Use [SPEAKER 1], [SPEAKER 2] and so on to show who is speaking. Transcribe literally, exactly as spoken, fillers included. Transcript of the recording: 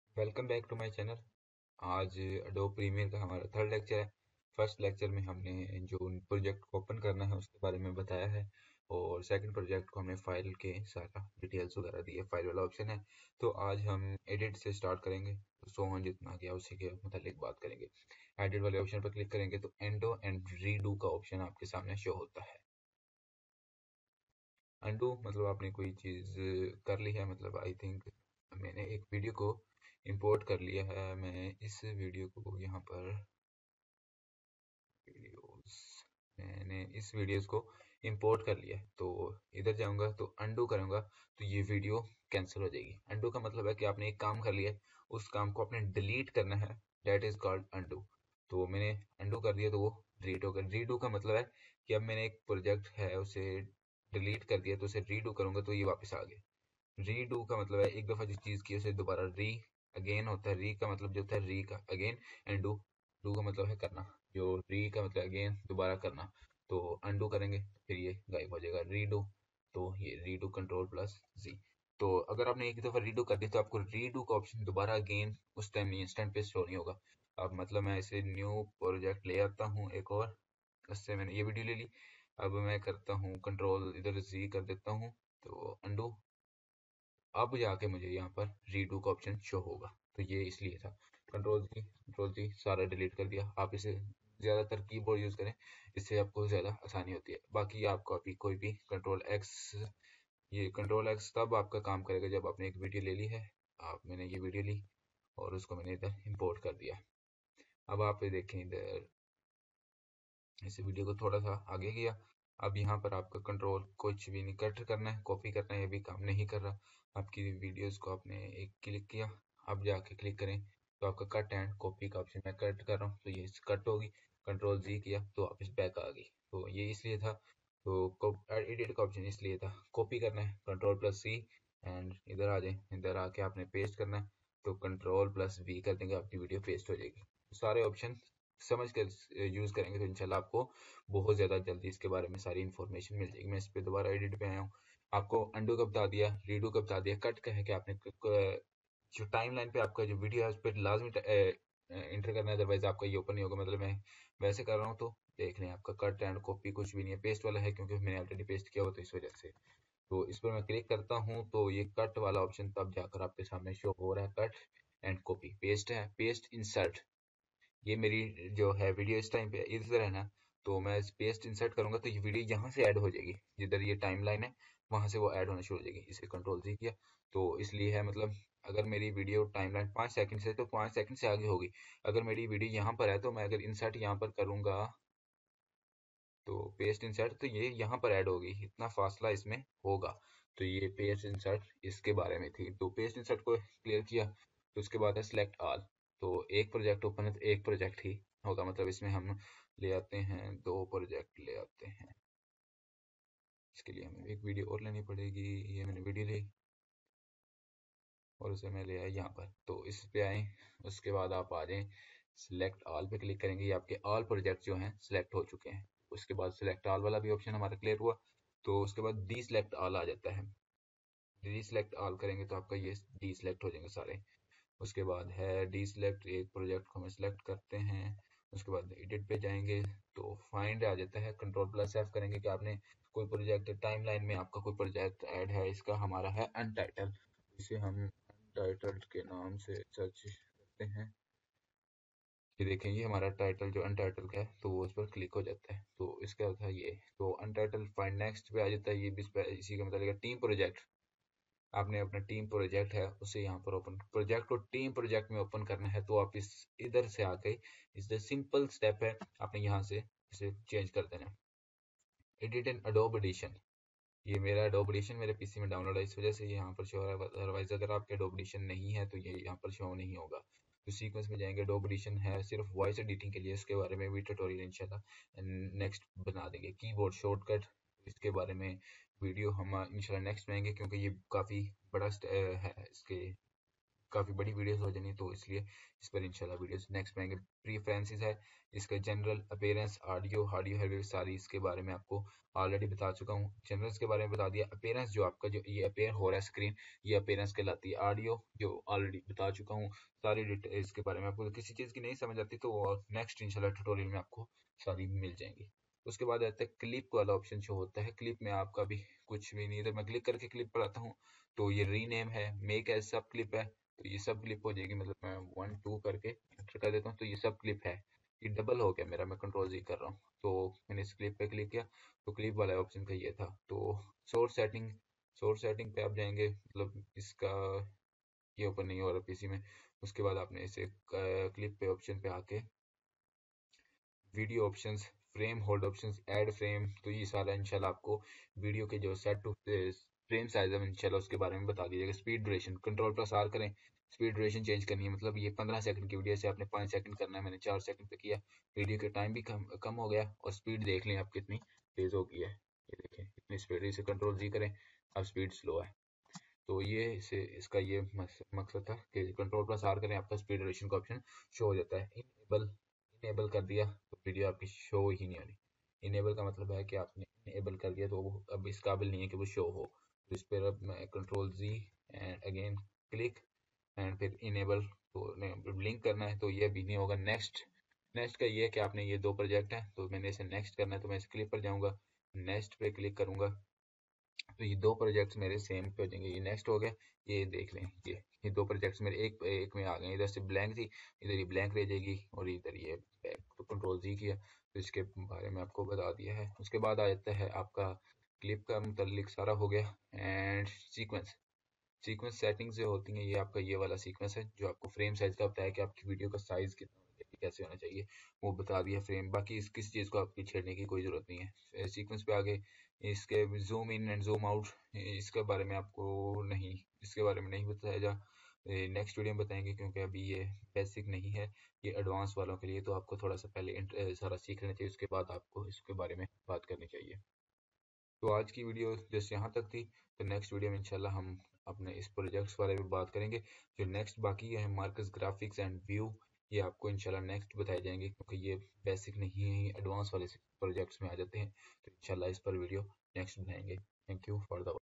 [SPEAKER 1] Welcome back to my channel. आज Adobe Premiere का हमारा थर्ड लेक्चर है। फर्स्ट लेक्चर में हमने जो प्रोजेक्ट को ओपन करना है उसके बारे में बताया है, और सेकंड प्रोजेक्ट को हमने फाइल के सारा डिटेल्स वगैरह दी है, फाइल वाला ऑप्शन है। तो आज हम एडिट से स्टार्ट करेंगे। तो सोहन जितना गया उसी के मतलब बात करेंगे। एडिट वाले ऑप्शन पर क्लिक करेंगे तो एंडो एंड रीडू का ऑप्शन आपके सामने शो होता है। अनडू मतलब आपने कोई चीज़ कर ली है, मतलब आई थिंक मैंने एक वीडियो को इंपोर्ट कर लिया है। मैं इस वीडियो को यहाँ पर वीडियोस मैंने इस वीडियोस को इंपोर्ट कर लिया है, तो इधर जाऊंगा तो अंडू करूंगा तो ये वीडियो कैंसिल हो जाएगी। अंडू का मतलब है कि आपने एक काम कर लिया है, उस काम को आपने डिलीट करना है, दैट इज कॉल्ड अंडू। तो मैंने अंडू कर दिया तो वो डिलीट हो गया। रीडू का मतलब है कि अब मैंने एक प्रोजेक्ट है उसे डिलीट कर दिया, तो उसे रीडू करूंगा तो ये वापस आ गया। रीडू का मतलब है एक दफा जिस चीज की उसे दोबारा री अगेन होता है। री का मतलब जो होता है री का अगेन, एंड डू डू का मतलब है करना। जो री का मतलब अगेन दोबारा करना, तो अनडू करेंगे फिर ये गायब हो जाएगा रीडू। तो ये रीडू कंट्रोल प्लस जी। तो अगर आपने एक दफा रीडू कर दिया तो आपको रीडू का ऑप्शन दोबारा अगेन उस टाइम इंस्टेंट पे शो नहीं होगा। अब मतलब मैं इसे न्यू प्रोजेक्ट ले आता हूँ एक और, उससे मैंने ये वीडियो ले ली। अब मैं करता हूँ कंट्रोल इधर जी कर देता हूँ, तो अंडू। अब जाके मुझे यहाँ पर रीडू का ऑप्शन शो होगा। तो ये इसलिए था। कंट्रोल जी कंट्रोल जी सारा डिलीट कर दिया। आप इसे ज्यादातर कीबोर्ड यूज करें, इससे आपको ज्यादा आसानी होती है। बाकी आपको अभी कोई भी कंट्रोल एक्स, ये कंट्रोल एक्स तब आपका काम करेगा जब आपने एक वीडियो ले ली है। आप मैंने ये वीडियो ली और उसको मैंने इधर इंपोर्ट कर दिया। अब आप ये देखें इधर, इस वीडियो को थोड़ा सा आगे किया। अब यहाँ पर आपका कंट्रोल कुछ भी नहीं कट करना है, कॉपी करना है, ये भी काम नहीं कर रहा। आपकी वीडियोस को आपने एक क्लिक किया, अब जाके क्लिक करें तो आपका कट एंड कॉपी का ऑप्शन, मैं कट कर रहा हूँ तो ये कट होगी। कंट्रोल जी किया तो वापस बैक आ गई। तो ये इसलिए था। तो एडिट का ऑप्शन इसलिए था। कॉपी करना है कंट्रोल प्लस सी, एंड इधर आ जाए, इधर आके आपने पेस्ट करना है तो कंट्रोल प्लस वी कर देंगे, आपकी वीडियो पेस्ट हो जाएगी। सारे ऑप्शन समझ कर यूज करेंगे तो इंशाल्लाह आपको बहुत ज्यादा जल्दी इसके बारे में सारी इन्फॉर्मेशन मिल जाएगी। मैं इस पे दोबारा एडिट पे आया हूँ। आपको अंडू का बता दिया, रीडू का बता दिया, कट का है कि आपने क- जो टाइम लाइन पे आपका जो वीडियो है उस पर लाजमी इंटर करना है, अदरवाइज आपका ये ओपन नहीं होगा। मतलब मैं वैसे कर रहा हूँ तो देख लें, आपका कट एंड कॉपी कुछ भी नहीं है, पेस्ट वाला है क्योंकि मैंने ऑलरेडी पेस्ट किया हुआ तो इस वजह से। तो इस पर मैं क्लिक करता हूँ तो ये कट वाला ऑप्शन तब जाकर आपके सामने शो हो रहा है। कट एंड कॉपी, पेस्ट है, पेस्ट इंसर्ट। ये मेरी जो है वीडियो इस टाइम पे इधर है ना, तो मैं पेस्ट इंसर्ट करूंगा तो ये वीडियो यहाँ से ऐड हो जाएगी, जिधर ये टाइम लाइन है वहां से वो ऐड होना शुरू हो जाएगी। इसे कंट्रोल जी किया तो इसलिए है, मतलब अगर मेरी वीडियो टाइम लाइन पाँच सेकंड से तो पाँच सेकंड से आगे होगी। अगर मेरी वीडियो यहाँ पर है तो मैं अगर इंसर्ट यहाँ पर करूंगा तो पेस्ट इंसर्ट तो ये यहाँ पर ऐड होगी, इतना फासला इसमें होगा। तो ये पेस्ट इंसर्ट इसके बारे में थी। तो पेस्ट इंसर्ट को क्लियर किया तो उसके बाद है सिलेक्ट ऑल। तो एक प्रोजेक्ट ओपन है तो एक प्रोजेक्ट ही होगा, मतलब इसमें हम ले आते हैं, दो प्रोजेक्ट ले आते हैं। इसके लिए हमें एक वीडियो और लेनी पड़ेगी। ये मैंने वीडियो ली और उसे मैं ले आया यहाँ पर, तो इस पे आए। उसके बाद आप आ जाएं, सिलेक्ट ऑल पे क्लिक करेंगे, ये आपके ऑल प्रोजेक्ट जो हैं सिलेक्ट हो चुके हैं। उसके बाद सिलेक्ट ऑल वाला भी ऑप्शन हमारा क्लियर हुआ, तो उसके बाद डी सिलेक्ट ऑल आ जाता है। डी सिलेक्ट ऑल करेंगे तो आपका ये डी सिलेक्ट हो जाएंगे सारे। उसके बाद है डी सिलेक्ट, एक प्रोजेक्ट को हम सिलेक्ट करते हैं। उसके बाद एडिट पे जाएंगे तो फाइंड आ जाता है, कंट्रोल प्लस एफ करेंगे कि आपने कोई प्रोजेक्ट टाइमलाइन में आपका कोई प्रोजेक्ट ऐड है। इसका हमारा है अनटाइटल, इसे हम अनटाइटल्ड के नाम से सर्च करते हैं। ये देखें, ये हमारा टाइटल जो अनटाइटल का है तो वो उस पर क्लिक हो जाता है। तो इसका अर्थ है ये, तो अनटाइटल फाइंड नेक्स्ट पे आ जाता है। ये भी इस पे- इसी का मतलब टीम प्रोजेक्ट, आपने अपना टीम प्रोजेक्ट है उसे यहाँ पर ओपन, प्रोजेक्ट को टीम प्रोजेक्ट में ओपन करना है तो आप इस इधर से आके इस सिंपल स्टेप है, आपने यहाँ से इसे चेंज कर देना है। एडिट इन अडोब एडिशन, ये मेरा एडोब एडिशन मेरे पीसी में डाउनलोड है, इस वजह से ये यहाँ पर शो हो रहा है। अदरवाइज अगर आपके एडोब एडिशन नहीं है तो ये यहाँ पर शो नहीं होगा। तो सीक्वेंस में जाएंगे, एडोब एडिशन है सिर्फ वॉइस एडिटिंग के लिए, इसके बारे में भी ट्यूटोरियल इंशाल्लाह नेक्स्ट बना देंगे। कीबोर्ड शॉर्टकट, इसके बारे में वीडियो हम इंशाल्लाह नेक्स्ट में आएंगे क्योंकि ये काफ़ी बड़ा स्ट- है इसके काफ़ी बड़ी वीडियोस हो जानी, तो इसलिए इस पर इंशाल्लाह वीडियोस नेक्स्ट में आएंगे। प्रीफरेंसेस है इसका, जनरल अपीयरेंस, ऑडियो ऑडियो है सारी, इसके बारे में आपको ऑलरेडी बता चुका हूँ। जनरल्स के बारे में बता दिया। अपीयरेंस जो आपका जो ये अपीयर हो रहा है स्क्रीन, ये अपीयरेंस कहलाती है। ऑडियो जो ऑलरेडी बता चुका हूँ सारी डिटेल्स के बारे में। आपको किसी चीज़ की नहीं समझ आती तो नेक्स्ट इंशाल्लाह ट्यूटोरियल में आपको सारी मिल जाएंगी। उसके बाद आता है क्लिप वाला ऑप्शन जो होता है। क्लिप में आपका भी कुछ भी नहीं, इधर मैं क्लिक करके क्लिप पर आता हूँ तो ये रीनेम है, मेक एज सब क्लिप है, तो ये सब क्लिप हो जाएगी। मतलब मैं वन टू करके एंटर कर देता हूँ तो ये सब क्लिप है। ये डबल हो गया मेरा, मैं कंट्रोल जी कर रहा हूँ तो मैंने इस क्लिप पे क्लिक किया तो क्लिप वाला ऑप्शन का ये था। तो सोर्स सेटिंग, सोर्स सेटिंग पे आप जाएंगे, मतलब इसका ये ओपन नहीं हो रहा पीसी में। उसके बाद आपने इसे क्लिप पे ऑप्शन पे आके video options, frame hold options, add frame, तो ये सारा इंशाल्लाह आपको वीडियो के जो सेट टू फ्रेम साइज है इंशाल्लाह उसके बारे में बता दीजिएगा। Speed duration, control plus R करें, स्पीड ड्यूरेशन चेंज करनी है। मतलब ये पंद्रह सेकंड की वीडियो से आपने पाँच सेकंड करना है, मैंने चार सेकंड पे किया, वीडियो के टाइम भी कम कम हो गया और स्पीड देख लें आप कितनी तेज हो गई है। ये देखें इतनी स्पीड, इसे कंट्रोल जी करें, अब स्पीड स्लो है। तो ये इसे इसका ये मकसद था कि कंट्रोल प्लस आर करें, आपका स्पीड ड्यूरेशन का ऑप्शन शो हो जाता है। इनेबल, इनेबल कर दिया तो वीडियो आपकी शो ही नहीं होनी। इनेबल का मतलब है कि आपने इनेबल कर दिया तो वो अब इस काबिल नहीं है कि वो शो हो। तो इस पर अब मैं control G and again click and फिर इनेबल, तो लिंक करना है तो ये भी नहीं होगा। नेक्स्ट, नेक्स्ट का ये है कि आपने ये दो प्रोजेक्ट हैं तो मैंने इसे नेक्स्ट करना है, तो मैं इस क्लिप पर जाऊँगा, नेक्स्ट पे क्लिक करूँगा तो ये दो प्रोजेक्ट्स मेरे सेम पे हो जाएंगे। ये नेक्स्ट हो गया, ये देख लें, ये ये दो प्रोजेक्ट्स मेरे एक एक में आ गए। इधर से ब्लैंक थी, इधर ये ब्लैंक रह जाएगी और इधर ये बैक, तो कंट्रोल जी किया तो इसके बारे में आपको बता दिया है। उसके बाद आ जाता है आपका क्लिप का मुतल्लिक सारा हो गया। एंड सीक्वेंस, सीक्वेंस सेटिंग्स जो होती हैं, ये आपका ये वाला सीक्वेंस है जो आपको फ्रेम साइज का बताया कि आपकी वीडियो का साइज कितना होना चाहिए, कैसे होना चाहिए, वो बता दिया फ्रेम। बाकी इस किसी चीज़ को आपकी छेड़ने की कोई ज़रूरत नहीं है। सीक्वेंस पे आगे इसके zoom in and zoom out, इसके बारे में आपको नहीं, इसके बारे में नहीं बताया जा, नेक्स्ट वीडियो में बताएंगे क्योंकि अभी ये बेसिक नहीं है, ये एडवांस वालों के लिए, तो आपको थोड़ा सा पहले सारा सीख लेना चाहिए, उसके बाद आपको इसके बारे में बात करनी चाहिए। तो आज की वीडियो जस्ट यहाँ तक थी। तो नेक्स्ट वीडियो में इंशाल्लाह हम अपने इस प्रोजेक्ट्स बारे में बात करेंगे। जो नेक्स्ट बाकी है मार्कस ग्राफिक्स एंड व्यू, ये आपको इंशाल्लाह नेक्स्ट बताए जाएंगे क्योंकि ये बेसिक नहीं है, एडवांस वाले प्रोजेक्ट्स में आ जाते हैं। तो इंशाल्लाह इस पर वीडियो नेक्स्ट बनाएंगे। Thank you for the